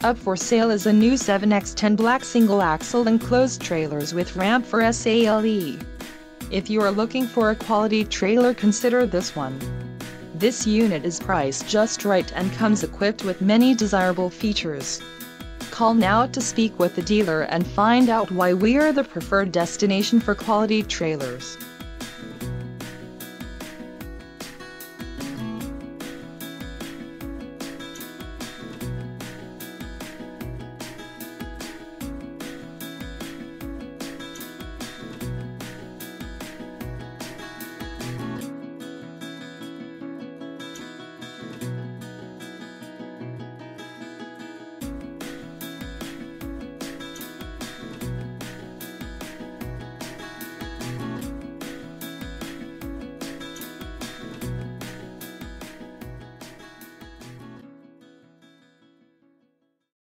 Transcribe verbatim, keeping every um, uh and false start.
Up for sale is a new seven by ten black single-axle enclosed trailers with ramp for sale. If you are looking for a quality trailer, consider this one. This unit is priced just right and comes equipped with many desirable features. Call now to speak with the dealer and find out why we are the preferred destination for quality trailers.